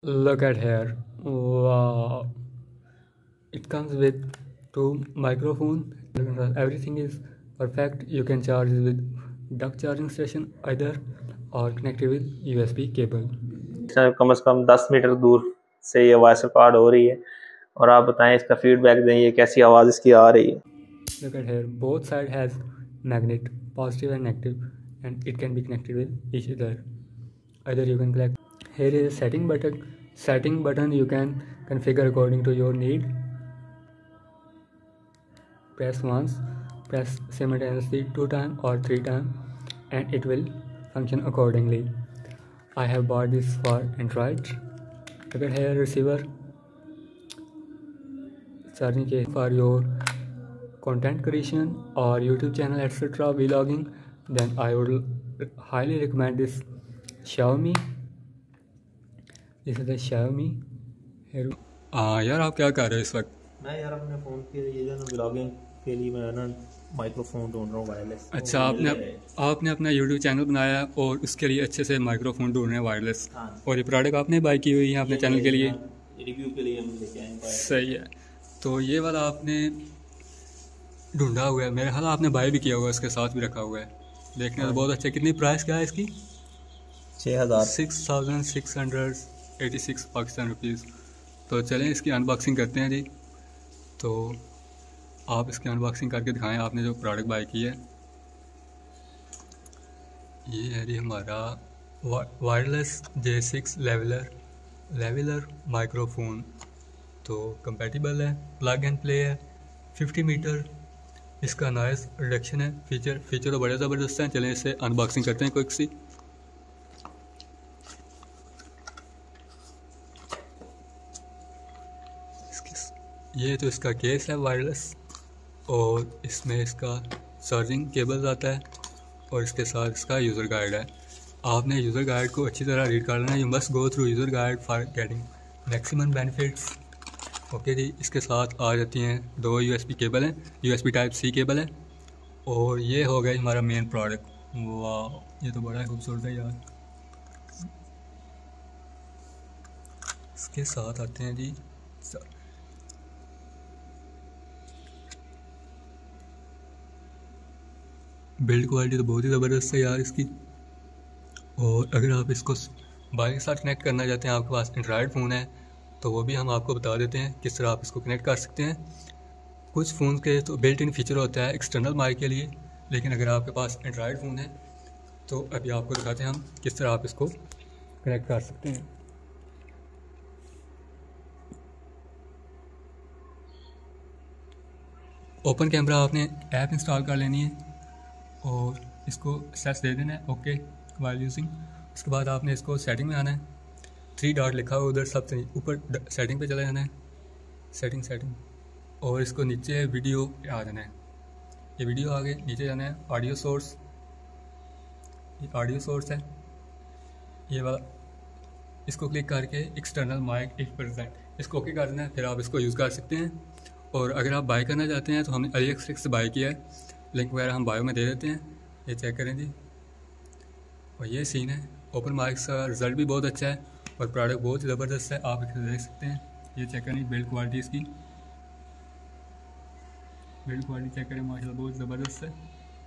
Look at here. Wow. It comes with two microphones. Everything is perfect. You can charge it with duck charging station either or connect it with USB cable. कम से कम 10 metre दूर से ये voice record हो रही है और आप बताएं इसका फीडबैक दें ये कैसी आवाज़ इसकी आ रही है। Look at here. Both side has magnet, positive and negative, and it can be connected with each other. Either you can connect. Here is a setting button. Setting button you can configure according to your need. Press once, press simultaneously 2 times or 3 times, and it will function accordingly. I have bought this for Android. Look at here receiver. Charging case for your content creation or YouTube channel etc. vlogging, then I would highly recommend this Xiaomi. This is the Xiaomi. यार आप क्या कर रहे हो इस वक्त? मैं यार अपने फ़ोन के लिए जो ना ब्लॉगिंग के लिए मैं ना माइक्रोफोन ढूंढ रहा हूँ वायरलेस। अच्छा, आपने अपना YouTube चैनल बनाया और उसके लिए अच्छे से माइक्रोफोन ढूंढ रहे हैं वायरलेस। हाँ। और ये प्रोडक्ट आपने बाई की हुई है अपने चैनल के लिए? रिव्यू के लिए हम लेके आए। सही है। तो ये वाला आपने ढूंढा हुआ है, मेरे ख्याल आपने बाई भी किया हुआ है, इसके साथ भी रखा हुआ है। देखने में बहुत अच्छा। कितनी प्राइस क्या है इसकी? 6686 पाकिस्तान रुपीज़। तो चलें इसकी अनबॉक्सिंग करते हैं जी। तो आप इसकी अनबॉक्सिंग करके दिखाएं आपने जो प्रोडक्ट बाई की है। ये है जी हमारा वायरलेस J6 लेवलर माइक्रोफोन। तो कंपैटिबल है, प्लग एंड प्ले है, 50 मीटर इसका नॉइज़ रिडक्शन है। फीचर तो बड़े ज़बरदस्त हैं। चलें इसे अनबॉक्सिंग करते हैं क्विक सी। ये तो इसका केस है वायरलेस और इसमें इसका चार्जिंग केबल्स आता है और इसके साथ इसका यूज़र गाइड है। आपने यूज़र गाइड को अच्छी तरह रीड कर लेना है। You must go through user guide for getting maximum benefits. Okay जी। इसके साथ आ जाती हैं 2 USB केबल हैं, USB Type-C केबल है। और ये हो गया हमारा मेन प्रोडक्ट। वाह, ये तो बड़ा खूबसूरत है यार। इसके साथ आते हैं जी बिल्ड क्वालिटी तो बहुत ही ज़बरदस्त है यार इसकी। और अगर आप इसको बाइक के साथ कनेक्ट करना चाहते हैं, आपके पास एंड्रॉयड फ़ोन है, तो वो भी हम आपको बता देते हैं किस तरह आप इसको कनेक्ट कर सकते हैं। कुछ फ़ोन के तो बिल्ट इन फीचर होता है एक्सटर्नल माइक के लिए, लेकिन अगर आपके पास एंड्रॉयड फ़ोन है तो अभी आपको दिखाते हैं हम किस तरह आप इसको कनेक्ट कर सकते हैं। ओपन कैमरा आपने ऐप इंस्टॉल कर लेनी है और इसको एक्सेस दे देना है ओके वाइल यूजिंग। उसके बाद आपने इसको सेटिंग में आना है। 3 डॉट लिखा हुआ उधर सबसे ऊपर सेटिंग पे चला जाना है। सेटिंग और इसको नीचे वीडियो पे आ जाना है। ये वीडियो आगे नीचे जाना है। ऑडियो सोर्स, ये ऑडियो सोर्स है ये वाला। इसको क्लिक करके एक्सटर्नल माइक 1% इसको ओके कर देना है। फिर आप इसको यूज़ कर सकते हैं। और अगर आप बाय करना चाहते हैं तो हमने AliExpress से बाय किया है, लिंक वगैरह हम बायो में दे देते हैं। ये चेक करें जी। और ये सीन है। ओपन माइक का रिज़ल्ट भी बहुत अच्छा है और प्रोडक्ट बहुत ही ज़बरदस्त है। आप इसे देख सकते हैं। ये चेक करें बिल्ड क्वालिटी इसकी, बिल्ड क्वालिटी चेक करें माशाल्लाह बहुत ज़बरदस्त है।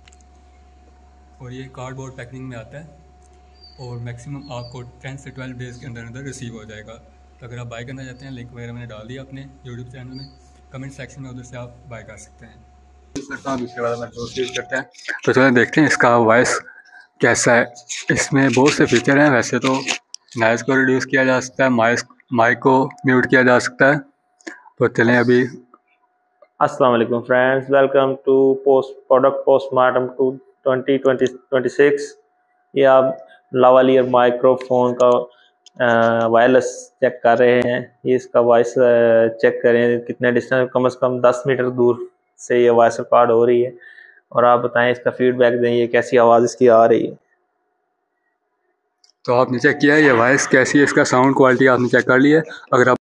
और ये कार्डबोर्ड पैकिंग में आता है और मैक्सिमम आपको 10 से 12 डेज़ के अंदर रिसीव हो जाएगा। तो अगर आप बाय करना चाहते हैं, लिंक वगैरह मैंने डाल दिया अपने यूट्यूब चैनल में, कमेंट सेक्शन में, उधर से आप बाय कर सकते हैं। दूसरे वाला मैं यूज़ करते हैं। तो चलो देखते हैं इसका वॉइस कैसा है। इसमें बहुत से फीचर हैं। वैसे तो नॉइज़ को रिड्यूस किया जा सकता है, माइक को म्यूट किया जा सकता है। तो चलें अभी। अस्सलाम वालेकुम friends, welcome to product postmortem 2026। ये आप लावालियर माइक्रोफोन का वायरलेस चेक कर रहे हैं। ये इसका वॉइस चेक करें कितने डिस्टेंस, कम से कम 10 मीटर दूर से ये वॉइस रिकॉर्ड हो रही है और आप बताएं इसका फीडबैक दें ये कैसी आवाज़ इसकी आ रही है। तो आपने चेक किया है ये वॉइस कैसी है, इसका साउंड क्वालिटी आपने चेक कर ली है। अगर आप